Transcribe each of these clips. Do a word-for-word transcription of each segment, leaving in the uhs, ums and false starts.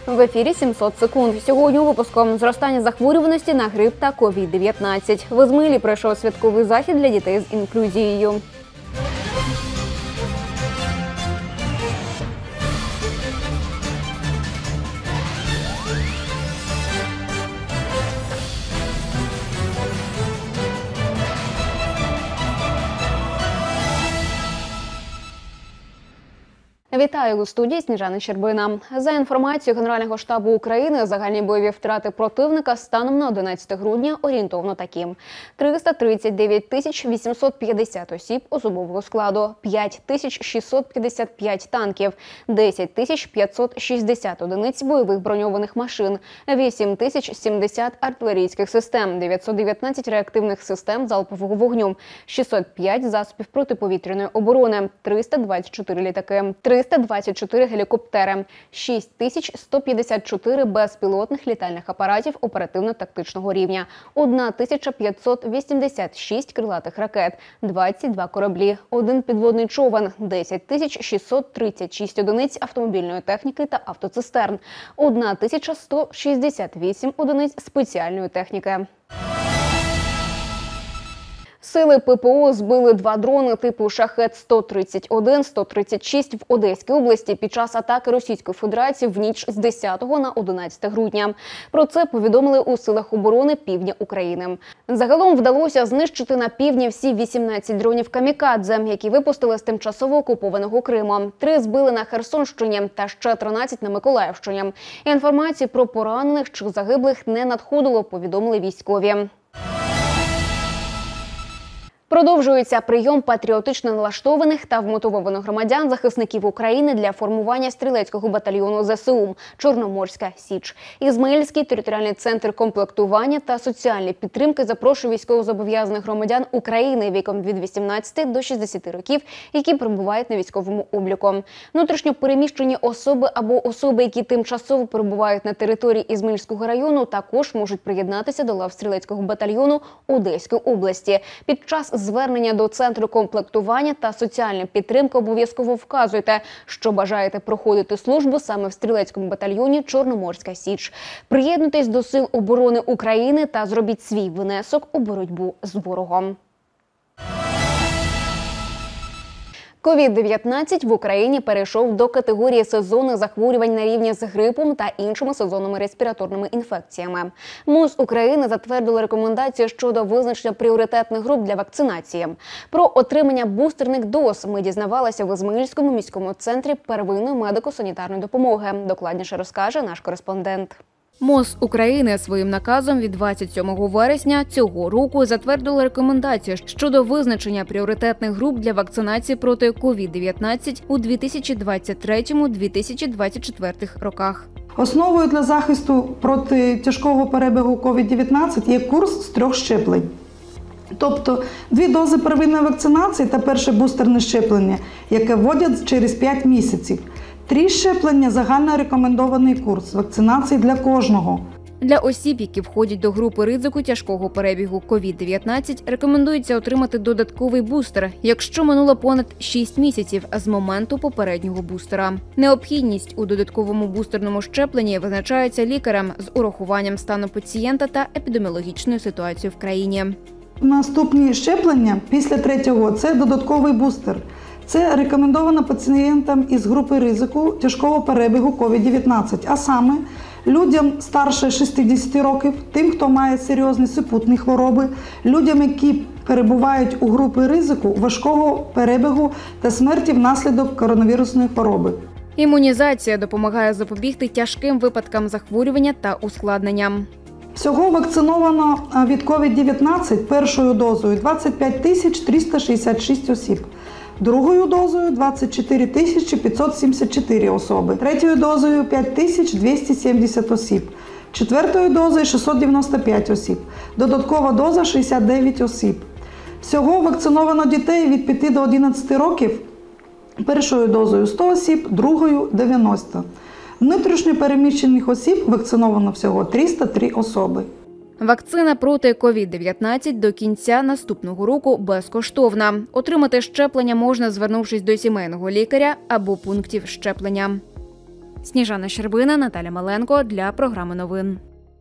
В ефірі сімсот секунд. Сьогодні у випуску зростання захворюваності на грип та ковід дев'ятнадцять. В Ізмаїлі пройшов святковий захід для дітей з інклюзією. Вітаю у студії Сніжана Щербина. За інформацією Генерального штабу України, загальні бойові втрати противника станом на одинадцяте грудня орієнтовно такі: триста тридцять дев'ять тисяч вісімсот п'ятдесят осіб особового складу, п'ять тисяч шістсот п'ятдесят п'ять танків, десять тисяч п'ятсот шістдесят одиниць бойових броньованих машин, вісім тисяч сімдесят артилерійських систем, дев'ятсот дев'ятнадцять реактивних систем залпового вогню, шістсот п'ять засобів протиповітряної оборони, триста двадцять чотири літаки, триста двадцять чотири гелікоптери, шість тисяч сто п'ятдесят чотири безпілотних літальних апаратів оперативно-тактичного рівня, тисяча п'ятсот вісімдесят шість крилатих ракет, двадцять два кораблі, один підводний човен, десять тисяч шістсот тридцять шість одиниць автомобільної техніки та автоцистерн, тисяча сто шістдесят вісім одиниць спеціальної техніки. Сили ППО збили два дрони типу Шахед сто тридцять один - сто тридцять шість в Одеській області під час атаки Російської Федерації в ніч з десятого на одинадцяте грудня. Про це повідомили у Силах оборони Півдня України. Загалом вдалося знищити на півдні всі вісімнадцять дронів «Камікадзе», які випустили з тимчасово окупованого Криму. Три збили на Херсонщині та ще тринадцять на Миколаївщині. Інформації про поранених чи загиблих не надходило, повідомили військові. Продовжується прийом патріотично налаштованих та вмотивованих громадян захисників України для формування стрілецького батальйону зе се у «Чорноморська Січ». Ізмаїльський територіальний центр комплектування та соціальної підтримки запрошує військовозобов'язаних громадян України віком від вісімнадцяти до шістдесяти років, які перебувають на військовому обліку. Внутрішньо переміщені особи або особи, які тимчасово перебувають на території Ізмаїльського району, також можуть приєднатися до лав стрілецького батальйону Одеської області. Під час звернення до Центру комплектування та соціальної підтримки обов'язково вказуйте, що бажаєте проходити службу саме в стрілецькому батальйоні «Чорноморська Січ». Приєднуйтесь до Сил оборони України та зробіть свій внесок у боротьбу з ворогом. ковід дев'ятнадцять в Україні перейшов до категорії сезонних захворювань на рівні з грипом та іншими сезонними респіраторними інфекціями. МОЗ України затвердило рекомендації щодо визначення пріоритетних груп для вакцинації. Про отримання бустерних доз ми дізнавалися в Ізмаїльському міському центрі первинної медико-санітарної допомоги. Докладніше розкаже наш кореспондент. МОЗ України своїм наказом від двадцять сьомого вересня цього року затвердило рекомендації щодо визначення пріоритетних груп для вакцинації проти ковід дев'ятнадцять у дві тисячі двадцять третьому - дві тисячі двадцять четвертому роках. Основою для захисту проти тяжкого перебігу ковід дев'ятнадцять є курс з трьох щеплень. Тобто дві дози первинної вакцинації та перше бустерне щеплення, яке вводять через п'ять місяців. Три щеплення – загально рекомендований курс вакцинації для кожного. Для осіб, які входять до групи ризику тяжкого перебігу ковід дев'ятнадцять, рекомендується отримати додатковий бустер, якщо минуло понад шість місяців з моменту попереднього бустера. Необхідність у додатковому бустерному щепленні визначається лікарем з урахуванням стану пацієнта та епідеміологічної ситуації в країні. Наступні щеплення після третього – це додатковий бустер. Це рекомендовано пацієнтам із групи ризику тяжкого перебігу ковід дев'ятнадцять, а саме людям старше шістдесяти років, тим, хто має серйозні супутні хвороби, людям, які перебувають у групі ризику важкого перебігу та смерті внаслідок коронавірусної хвороби. Імунізація допомагає запобігти тяжким випадкам захворювання та ускладненням. Всього вакциновано від ковід дев'ятнадцять першою дозою двадцять п'ять тисяч триста шістдесят шість осіб, другою дозою двадцять чотири тисячі п'ятсот сімдесят чотири особи, третьою дозою п'ять тисяч двісті сімдесят осіб, четвертою дозою шістсот дев'яносто п'ять осіб, додаткова доза шістдесят дев'ять осіб. Всього вакциновано дітей від п'яти до одинадцяти років першою дозою сто осіб, другою – дев'яносто. Внутрішньо переміщених осіб вакциновано всього триста три особи. Вакцина проти ковід дев'ятнадцять до кінця наступного року безкоштовна. Отримати щеплення можна, звернувшись до сімейного лікаря або пунктів щеплення. Сніжана Щербина, Наталя Маленко для програми новин.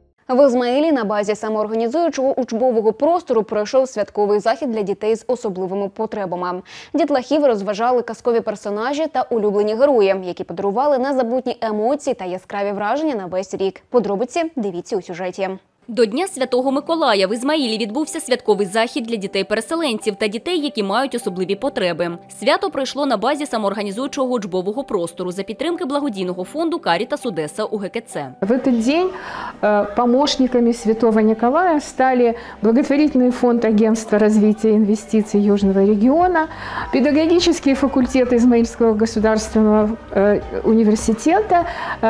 В Ізмаїлі на базі самоорганізуючого учбового простору пройшов святковий захід для дітей з особливими потребами. Дітлахів розважали казкові персонажі та улюблені герої, які подарували незабутні емоції та яскраві враження на весь рік. Подробиці дивіться у сюжеті. До Дня Святого Миколая в Ізмаїлі відбувся святковий захід для дітей-переселенців та дітей, які мають особливі потреби. Свято пройшло на базі самоорганізуючого учбового простору за підтримки благодійного фонду «Карітас Одеса» У Ге Ке Це. В этот день помощниками Святого Николая стали благотворительный фонд Агентства развития инвестиций Южного региона, педагогический факультет Измаильского государственного университета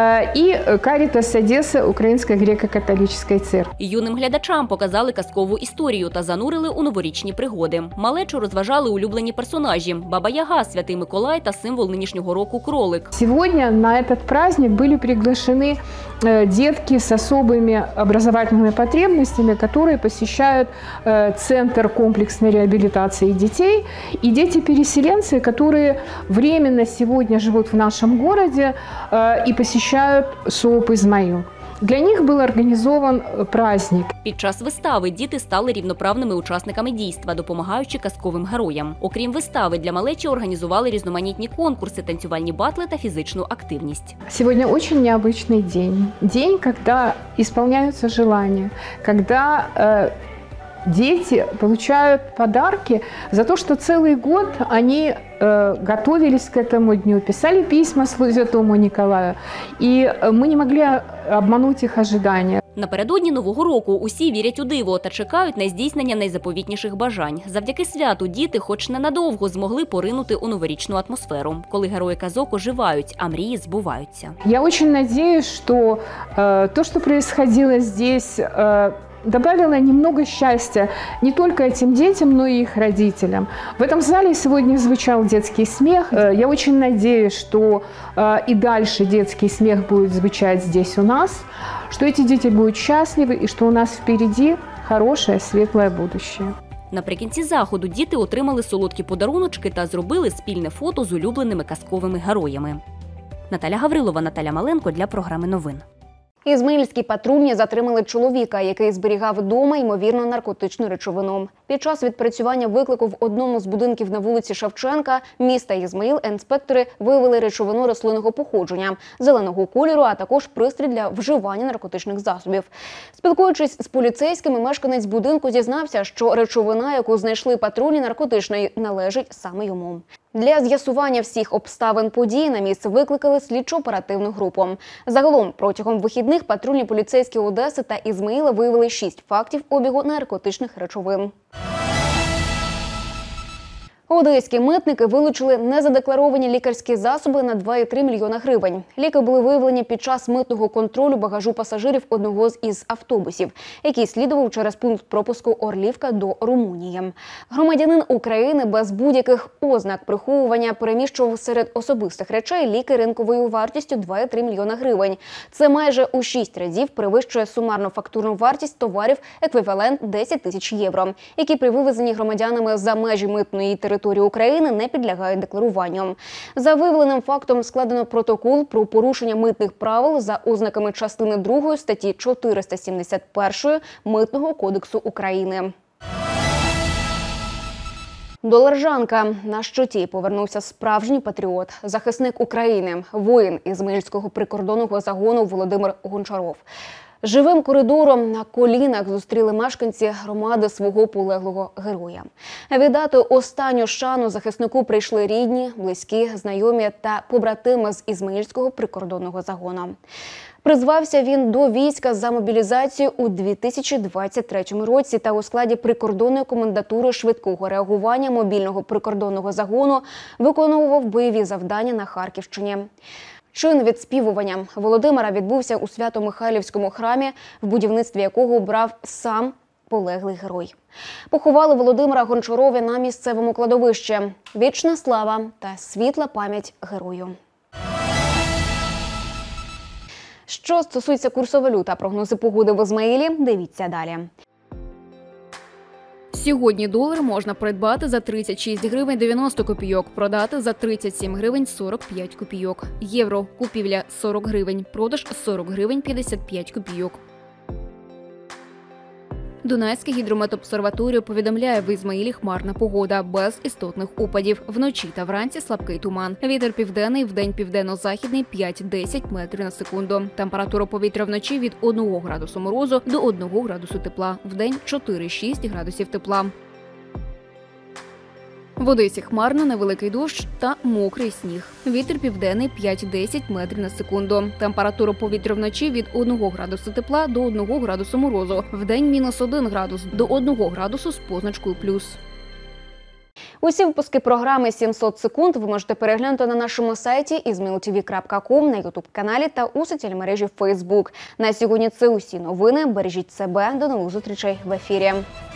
и «Каритас Одесса» Української греко-католицької церкви. Юним глядачам показали казкову історію та занурили у новорічні пригоди. Малечу розважали улюблені персонажі – Баба Яга, Святий Миколай та символ нинішнього року – кролик. Сегодня на этот праздник были приглашены детки с особыми образовательными потребностями, которые посещают Центр комплексной реабилитации детей, и дети-переселенцы, которые временно сегодня живут в нашем городе и посещают СОП Измаил. Для них був організований праздник. Під час вистави діти стали рівноправними учасниками дійства, допомагаючи казковим героям. Окрім вистави, для малечі організували різноманітні конкурси, танцювальні батли та фізичну активність. Сьогодні дуже необычный день. День, коли исполняются желания, когда э, дети получают подарки за то, что целый год они э, готовились к этому дню, писали письма Святому Николаю, и мы не могли обмануть их ожидания. Напередодні Нового року усі вірять у диво та чекають на здійснення найзаповітніших бажань. Завдяки святу діти хоч ненадовго змогли поринути у новорічну атмосферу, коли герої казок оживають, а мрії збуваються. Я очень надеюсь, что э, то, что происходило здесь, э, добавила немного счастья не только этим детям, но и их родителям. В этом зале сегодня звучал детский смех. Я очень надеюсь, что и дальше детский смех будет звучать здесь у нас, что эти дети будут счастливы и что у нас впереди хорошее, светлое будущее. Наприкінці заходу діти отримали солодкі подаруночки та зробили спільне фото з улюбленими казковими героями. Наталя Гаврилова, Наталя Маленко для програми новин. Ізмаїльські патрульні затримали чоловіка, який зберігав вдома, ймовірно, наркотичну речовину. Під час відпрацювання виклику в одному з будинків на вулиці Шевченка міста Ізмаїл інспектори виявили речовину рослинного походження, зеленого кольору, а також пристрій для вживання наркотичних засобів. Спілкуючись з поліцейськими, мешканець будинку зізнався, що речовина, яку знайшли патрульні наркотичної, належить саме йому. Для з'ясування всіх обставин події на місце викликали слідчо-оперативну групу. Загалом протягом вихідних патрульні поліцейські Одеси та Ізмаїла виявили шість фактів обігу наркотичних речовин. Одеські митники вилучили незадекларовані лікарські засоби на два і три мільйона гривень. Ліки були виявлені під час митного контролю багажу пасажирів одного із автобусів, який слідував через пункт пропуску Орлівка до Румунії. Громадянин України без будь-яких ознак приховування переміщував серед особистих речей ліки ринковою вартістю два і три мільйона гривень. Це майже у шість разів перевищує сумарну фактурну вартість товарів еквівалент десять тисяч євро, які при вивезенні громадянами за межі митної території України не підлягають декларуванню. За виявленим фактом складено протокол про порушення митних правил за ознаками частини другої статті чотириста сімдесят першої Митного кодексу України. До Лержанка на щиті повернувся справжній патріот, захисник України, воїн Ізмаїльського прикордонного загону Володимир Гончаров. Живим коридором на колінах зустріли мешканці громади свого полеглого героя. Віддати останню шану захиснику прийшли рідні, близькі, знайомі та побратими з Ізмаїльського прикордонного загону. Призвався він до війська за мобілізацію у дві тисячі двадцять третьому році та у складі прикордонної комендатури швидкого реагування мобільного прикордонного загону виконував бойові завдання на Харківщині. Чин відспівування Володимира відбувся у Свято-Михайлівському храмі, в будівництві якого брав сам полеглий герой. Поховали Володимира Гончарова на місцевому кладовищі. Вічна слава та світла пам'ять герою. Що стосується курсу валют та прогнози погоди в Ізмаїлі, дивіться далі. Сьогодні долар можна придбати за тридцять шість гривень дев'яносто копійок, продати за тридцять сім гривень сорок п'ять копійок. Євро – купівля сорок гривень, продаж сорок гривень п'ятдесят п'ять копійок. Дунайська гідрометобсерваторія повідомляє, в Ізмаїлі хмарна погода, без істотних опадів. Вночі та вранці слабкий туман. Вітер південний, вдень південно-західний п'ять-десять метрів на секунду. Температура повітря вночі від одного градусу морозу до одного градусу тепла. Вдень чотири-шість градусів тепла. В Одесі хмарно, невеликий дощ та мокрий сніг. Вітер південний п'ять-десять метрів на секунду. Температура повітря вночі від одного градусу тепла до одного градусу морозу. Вдень мінус один градус до одного градусу з позначкою плюс. Усі випуски програми сімсот секунд ви можете переглянути на нашому сайті ізмейл ті ві крапка ком, на ютуб-каналі та у соціальній мережі Фейсбук. На сьогодні це усі новини. Бережіть себе. До нових зустрічей в ефірі.